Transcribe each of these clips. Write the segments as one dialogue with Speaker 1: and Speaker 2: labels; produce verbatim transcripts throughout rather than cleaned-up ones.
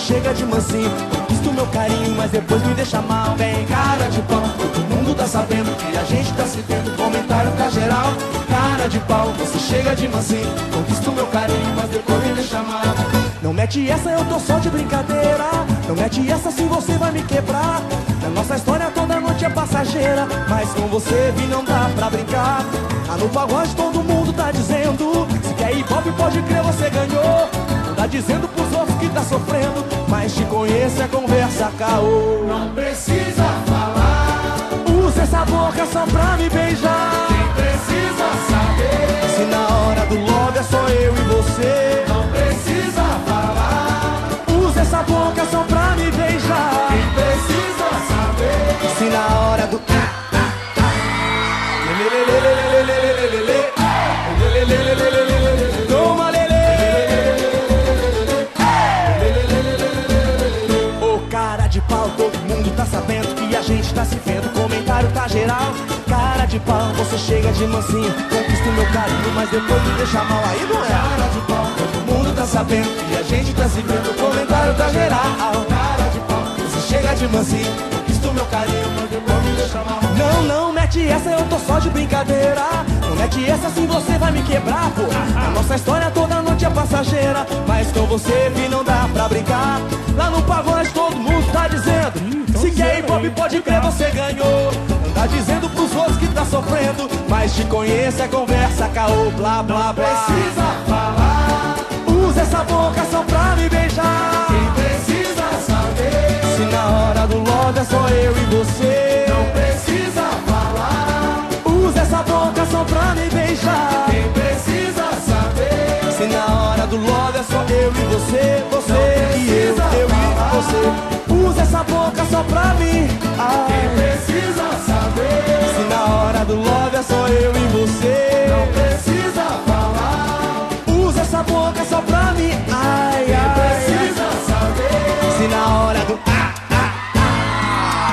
Speaker 1: chega de mansinho, conquista o meu carinho, mas depois me deixa mal. Vem, cara de pau, todo mundo tá sabendo que a gente tá se vendo. Comentário tá geral. Cara de pau, você chega de mansinho, conquista o meu carinho, mas depois me deixa mal. Não mete essa, eu tô só de brincadeira. Não mete essa, assim você vai me quebrar. A nossa história toda noite é passageira, mas com você vi não dá pra brincar. Ah, no pagode todo mundo tá dizendo, se quer hip hop pode crer você ganhou. Não tá dizendo pros outros que tá sofrendo, mas te conheço é conversa caô.
Speaker 2: Não precisa falar,
Speaker 1: usa essa boca só pra me beijar.
Speaker 2: quem precisa saber,
Speaker 1: se na hora do love é só eu e você.
Speaker 2: não precisa falar,
Speaker 1: usa essa boca só pra me beijar.
Speaker 2: quem precisa saber,
Speaker 1: se na hora do toma lelê. Ô cara de pau, todo mundo tá sabendo que a gente tá se vendo. Comentário tá geral. Cara de pau, você chega de mansinho, conquista o meu carinho, mas depois me deixa mal. Aí não é. Cara de pau, todo mundo tá sabendo que a gente tá se vendo. Comentário tá geral. Cara de pau, você chega de mansinho, conquista o meu carinho, mas depois me deixa mal. Não, não mete essa, eu tô só de brincadeira. Não mete essa, assim você vai me quebrar, pô. A nossa história toda noite é passageira, mas com você vi não dá pra brincar. Lá no pagode todo mundo tá dizendo, se quer hip hop pode crer você ganhou. Não tá dizendo pros outros que tá sofrendo, mas te conheço é conversa caô, blá blá blá.
Speaker 2: precisa falar,
Speaker 1: usa essa boca só pra me beijar.
Speaker 2: quem precisa saber,
Speaker 1: se na hora do love é só eu e você.
Speaker 2: não precisa falar,
Speaker 1: usa essa boca só pra me beijar.
Speaker 2: quem precisa saber,
Speaker 1: se na hora do love é só eu e você. Você e eu, eu e você. Usa essa boca só pra mim. Ai.
Speaker 2: quem precisa saber,
Speaker 1: se na hora do love é só eu e você.
Speaker 2: não precisa falar,
Speaker 1: usa essa boca só pra mim. Ai,
Speaker 2: quem
Speaker 1: ai,
Speaker 2: precisa
Speaker 1: ai.
Speaker 2: saber,
Speaker 1: se na hora do ah, ah, ah.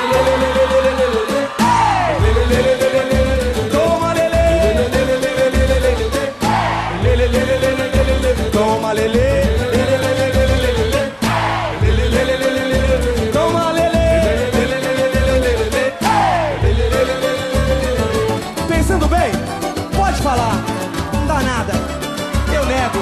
Speaker 1: Toma lelê, toma lelê, toma lelê. Pensando bem, pode falar, não dá nada, eu nego.